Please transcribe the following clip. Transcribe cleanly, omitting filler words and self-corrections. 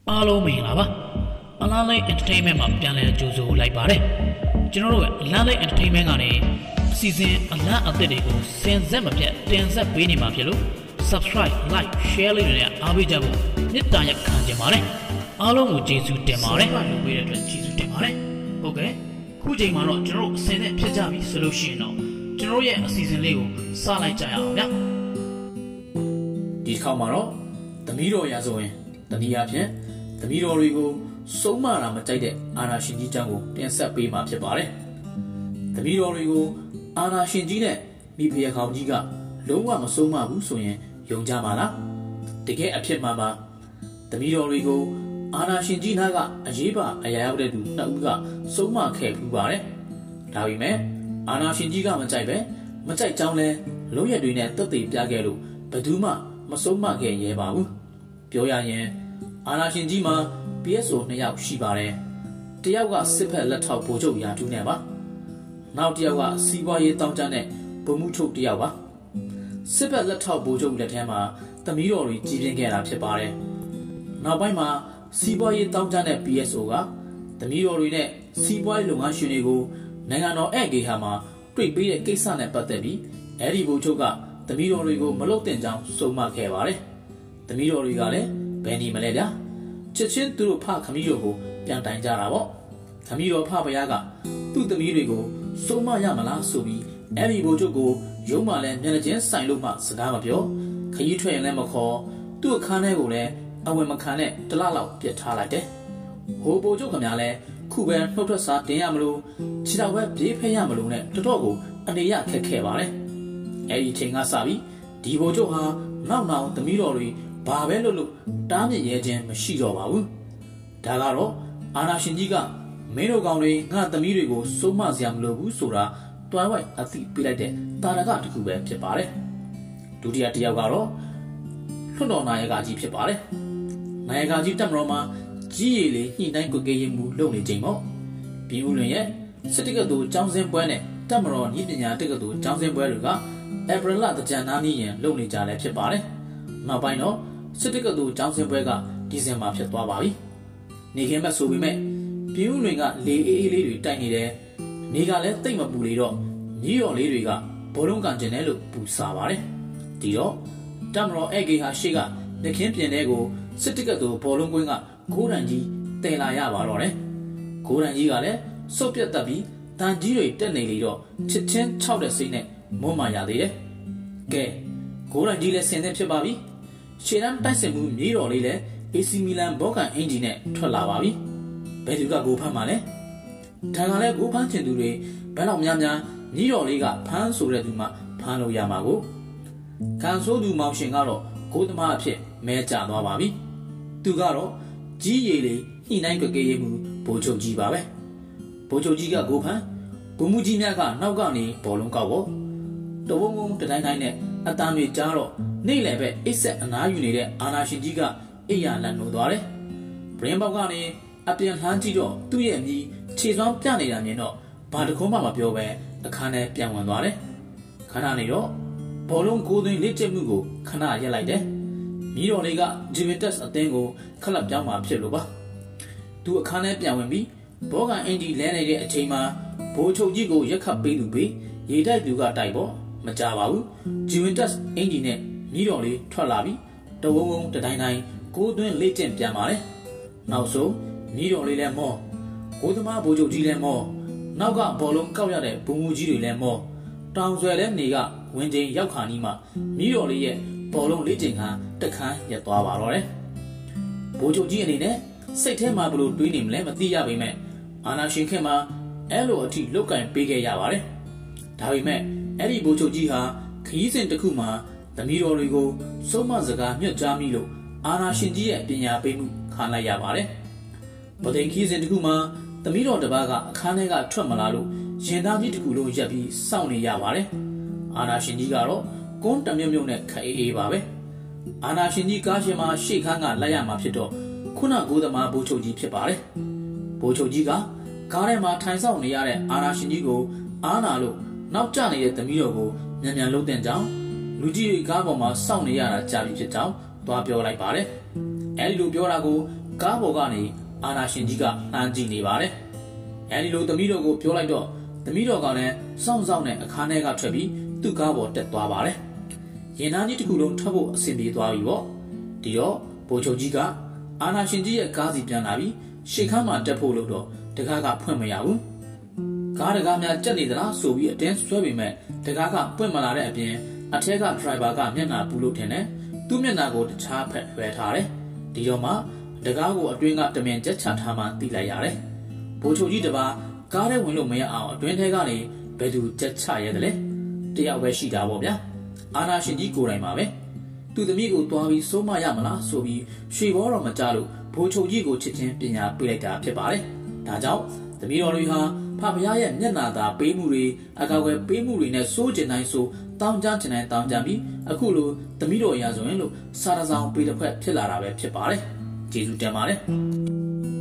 အားလုံးမင်္ဂလာပါအလားလိုက် entertainment မှာပြန်လည်ကြိုဆိုလိုက်ပါတယ်ကျွန်တော်တို့ကအလားလိုက် entertainment ကနေအစီအစဉ်အလားအသစ်တွေကိုစင်ဆက်မပြတ်တင်ဆက်ပေးနေမှာဖြစ်လို့ subscribe like share လေးတွေနဲ့အားပေးကြဖို့မေတ္တာရက်ခံချင်ပါတယ်အားလုံးကိုကျေးဇူးတင်ပါတယ်လုပ်ပေးတဲ့အတွက်ကျေးဇူးတင်ပါတယ်ဟုတ်ကဲ့ခုချိန်မှာတော့ကျွန်တော်တို့အစင်နဲ့ဖြစ်ကြပြီဆိုလို့ရှိရင်တော့ကျွန်တော်ရဲ့အစီအစဉ်လေးကိုစလိုက်ကြရအောင်ဗျဒီတစ်ခါမှာတော့သမီးတော်ရာဇဝင်တနည်းအားဖြင့်သမီးတော်တွေကိုစုံမတာမကြိုက်တဲ့အာနာရှင်ကြီးเจ้าကိုတင်ဆက်ပေးမှာဖြစ်ပါတယ်။သမီးတော်တွေကိုအာနာရှင်ကြီးနဲ့မိဖုရားခေါင်းကြီးကလုံးဝမစုံမဘူးဆိုရင်ယုံကြပါလား။တကယ်အဖြစ်မှန်ပါသမီးတော်တွေကိုအာနာရှင်ကြီးနာကအရေးပါအရာရောက်တဲ့သူနှစ်ဦးကစုံမခဲ့ပူပါတယ်။ဒါပေမဲ့အာနာရှင်ကြီးကမကြိုက်ပဲမကြိုက်ကြောင်းလဲလုံးရက်တွေနဲ့တက်သေးပြခဲ့လို့ဘယ်သူမှမစုံမခဲ့ရဲပါဘူး။ပြောရရင်အာနာရှင်ကြီးမှာ PSO 2ယောက်ရှိပါတယ်။တစ်ယောက်ကစစ်ဖက်လက်ထောက်ဗိုလ်ချုပ်ရာထူးနဲ့ပါ။နောက်တစ်ယောက်ကစီးပွားရေးတောင်းတတဲ့ဗိုလ်မှူးချုပ်တစ်ယောက်ပါ။စစ်ဖက်လက်ထောက်ဗိုလ်ချုပ်လက်ထဲမှာသမီးတော်တွေကြီးပြင်းခဲ့တာဖြစ်ပါတယ်။နောက်ပိုင်းမှာစီးပွားရေးတောင်းတတဲ့ PSO ကသမီးတော်တွေနဲ့စီးပွားရေးလုပ်ငန်းရှင်တွေကိုနိုင်ငံတော်ဧည့်ဂေဟာမှာတွေ့ပေးတဲ့ကိစ္စနဲ့ပတ်သက်ပြီးအဲဒီဗိုလ်ချုပ်ကသမီးတော်တွေကိုမလုပ်တင်ကြောင်းစုံမခဲ့ပါတယ်။သမီးတော်တွေကလည်းဘယ်နေမလဲဗျာချက်ချင်းသူတို့ဖခမီးတော်ကိုပြန်တိုင်ကြတာပေါ့ခမီးတော်ဖဘုရားကသူ့သမီးတွေကိုစုံမရမလားဆိုပြီးအဲ့ဒီဘိုလ်ချုပ်ကိုရုံးမှလည်းမျက်နှာချင်းဆိုင်လို့မှစကားမပြောခရီးထွက်ရင်လည်းမခေါ်သူ့အခန်းထဲကိုလည်းအဝင်မခံနဲ့တလလောက်ပြစ်ထားလိုက်တယ်ဟိုဘိုလ်ချုပ်ခမများလည်းခုပဲနှုတ်ထွက်စာတင်ရမလို့ခြေတော်ပဲပြေးဖဲရမလို့နဲ့တော်တော်ကိုအနေရခက်ခဲပါတယ်အဲ့ဒီချိန်ကစပြီးဒီဘိုလ်ချုပ်ဟာနောက်သမီးတော်တွေဘာပဲလို့တားမြစ်ရဲခြင်းမရှိတော့ပါဘူးဒါကတော့အာနာရှင်ကြီးကမင်းတို့ကောင်တွေငါသမီးတွေကိုစုံမစရာမလိုဘူးဆိုတာတွိုင်းဝိုက်အသိပေးလိုက်တဲ့တာရကတခုပဲဖြစ်ပါတယ်ဒုတိယတစ်ယောက်ကတော့လွှတ်တော်နာယကကြီးဖြစ်ပါတယ်နာယကကြီးတက်မတော်မှာကြီးရည်လေးညှိနှိုင်းကွက်ကေးရင်မှုလုပ်နေချိန်ပေါ့ပြည်ဦးလွင်ရဲ့စစ်တက္ကသိုလ်ကျောင်းစင်းပွဲနဲ့တက်မတော်ဤပညာတက္ကသိုလ်ကျောင်းစင်းပွဲတွေကဧပြီလတကြံနားနီးရင်လုပ်နေကြတယ်ဖြစ်ပါတယ်နောက်ပိုင်းတော့စစ်တက္ကသိုလ်ကျောင်းစင်းပွဲကဒီဇင်ဘာဖြစ်သွားပါပြီ။နေခင်းမဲ့ဆိုပေမဲ့ပြည်ဦးလွင်ကလေအေးအေးလေးတွေတိုက်နေတယ်။နေကလည်းတိတ်မပူလေတော့ညီတော်လေးတွေကဘောလုံးကန်ကျင်တယ်လို့ပူစာပါတယ်။ဒီတော့တမတော်ဧကေဟာရှေ့ကနေခင်းပြင်တဲ့ကိုစစ်တက္ကသိုလ်ဘောလုံးကွင်းကကိုးတန်ကြီးတင်လာရပါတော့တယ်။ကိုးတန်ကြီးကလည်းစုပ်ပြတ်တက်ပြီးတန်ကြီးတွေတက်နေလေတော့ချစ်ချင်း၆တဲ့စိတ်နဲ့မွန်းမာရသေးတယ်။ကဲကိုးတန်ကြီးလည်းဆင်သင့်ဖြစ်ပါပြီ။ရှေ့တန်းတိုက်စစ်မှုမြေတော်လေးလည်း AC မီလန်ဘောကန်အင်ဂျီနဲ့ထွက်လာပါပြီ။ဘယ်သူကဂိုးဖမ်းမှာလဲ။ဒါကလည်းဂိုးဖမ်းချင်သူတွေဘယ်တော့များမြေတော်လေးကဖမ်းဆိုတဲ့သူမှဖမ်းလို့ရမှာကို။ကန်ဆိုးသူမောင်ရှင်ကတော့ဂိုးသမားအဖြစ်မဲကျသွားပါပြီ။သူကတော့ကြီးရည်လေးညှိနှိုင်းကြွကေးရမှုဗိုလ်ချုပ်ကြီးပါပဲ။ဗိုလ်ချုပ်ကြီးကဂိုးဖမ်းဗိုလ်မှူးကြီးများကနောက်ကနေဘောလုံးကောက်ပေါ့။တဝုံဝုံတတိုင်းတိုင်းနဲ့အတန်းတွေကြားတော့နေ့လည်ပဲအိတ်ဆက်အနားယူနေတဲ့အာနာရှင်ကြီးကအိယာလန်နိုးသွားတယ်။ဗရင်ပေါက်ကနေအပြန်လှမ်းကြည့်တော့သူ့ရဲ့မြီးခြေစွမ်းပြနေတာမြင်တော့ဘာတခုမှမပြောပဲအခန်းထဲပြန်ဝင်သွားတယ်။ခဏနေတော့ဘောလုံးကိုသွင်းလက်ကျမှုကိုခဏရက်လိုက်တယ်။မြီးတော်လေးကဂျီဗင်တက်စ်အသင်းကိုခလပ်ပြောင်းมาဖြစ်လို့ပါ။သူအခန်းထဲပြန်ဝင်ပြီးဘောကန်အင်ဒီလဲနေတဲ့အချိန်မှာဘိုးချုပ်ကြီးကိုရက်ခတ်ပေးသူပေးရေတိုက်သူကတိုက်ပေါ့မကြပါဘူးဂျီဗင်တက်စ်အင်ဂျီနဲ့မြီးတော်လေးထွက်လာပြီးတဝုံဝုံတတိုင်းတိုင်းကိုးသွင်းလေ့ကျင့်ပြန်ပါတယ်နောက်ဆုံးမြီးတော်လေးလည်းမောကိုးသမားဗိုလ်ချုပ်ကြီးလည်းမောနောက်ကဘောလုံးကောက်ရတဲ့ဘုံမူကြီးတွေလည်းမောတောင်ဆွဲလည်းနေကဝင်ချိန်ရောက်ခါနီးမှမြီးတော်လေးရဲ့ဘောလုံးလေ့ကျင့်ခန်းတခန်းရက်သွားပါတော့တယ်ဗိုလ်ချုပ်ကြီးအနေနဲ့စိတ်ထဲမှာဘလို့တွေးနေမလဲမသိရပေမဲ့အာနာရှင်ခင်မှာအဲ့လိုအထိလုတ်ကင်ပေးခဲ့ရပါတယ်ဒါပေမဲ့အဲ့ဒီဗိုလ်ချုပ်ကြီးဟာခရီးစဉ်တစ်ခုမှာသမီးတော်တွေကိုစုံမစကားညွှန်ကြားမိလို့အာနာရှင်ကြီးရဲ့ပညာပေးမှုခံလိုက်ရပါတယ်။ဗဒိန်ခီးစဉ်တစ်ခုမှာသမီးတော်တစ်ပါးကအခန်းထဲကထွက်မလာလို့ရင်သားကြီးတစ်ခုလုံးရက်ပြီးစောင့်နေရပါတယ်။အာနာရှင်ကြီးကတော့ကွန်းတမြုံမြုံနဲ့ခအေးအေးပါပဲ။အာနာရှင်ကြီးကားရှင်မှာရှေ့ခန်းကလိုက်ရမှာဖြစ်တော့ခုနကိုးသမားဘိုးချုပ်ကြီးဖြစ်ပါတယ်။ဘိုးချုပ်ကြီးကကားထဲမှာထိုင်ဆောင်နေရတဲ့အာနာရှင်ကြီးကိုအားနာလို့နောက်ကျနေတဲ့သမီးတော်ကိုမြန်မြန်လှုပ်တဲ့ကြောင်းလူကြီးကားပေါ်မှာစောင့်နေရတာကြာပြီဖြစ်ကြောင်းသွားပြောလိုက်ပါတယ်။အဲဒီလိုပြောတာကိုကားပေါ်ကနေအာနာရှင်ကြီးကလှမ်းကြည့်နေပါတယ်အဲဒီလိုသမီးတော်ကိုပြောလိုက်တော့သမီးတော်ကလည်းစောင့်စောင့်နဲ့အခါထဲကထွက်ပြီးသူ့ကားပေါ်တက်သွားပါတယ်ရင်သားကြီးတစ်ခုလုံးထွက်ဖို့အဆင်ပြေသွားပြီပေါ့ဒီတော့ဗိုလ်ချုပ်ကြီးကအာနာရှင်ကြီးရဲ့ကားစီပြန်လာပြီးရှေ့ခန်းမှာတက်ဖို့လို့တော့တကားကဖွင့်မရဘူးကားတကားများကြက်နေသလားဆိုပြီးအတင်းဆွဲပေမဲ့တကားကပွင့်မလာတဲ့အပြင်အထက်ကဒရိုင်ဘာကမျက်နှာပူလို့ထင်တယ်သူ့မျက်နှာကိုတခြားဖက်လွှဲထားတယ်ဒီတော့မှတကားကိုအတွင်းကတမင်ကြက်ချထားမှသိလိုက်ရတယ်ဗိုလ်ချုပ်ကြီးတပါကားထဲဝင်လို့မရအောင်အတွင်းထဲကနေဘယ်သူကြက်ချရဲတယ်လဲတယောက်ပဲရှိတာပေါ့ဗျာအာနာရှင်ကြီးကိုယ်တိုင်ပါပဲသူသမီးကိုတွားပြီးစိုးမရမလားဆိုပြီးရွှေဘောတော်မကြလို့ဗိုလ်ချုပ်ကြီးကိုချစ်ချင်းပညာပေးလိုက်တာဖြစ်ပါတယ်ဒါကြောင့်သမီးတော်တွေဟာဖဖရားရဲ့မျက်နာသာပေးမှုတွေအကောက်ွယ်ပေးမှုတွေနဲ့စိုးကျင်တိုင်းဆိုတောင်းကြချင်တိုင်းတောင်းကြပြီးအခုလိုသမီးတော်ရာဆိုရင်လို့စာရဆောင်ပေးတစ်ခွက်ဖြစ်လာတာပဲဖြစ်ပါတယ်ကျေးဇူးတင်ပါတယ်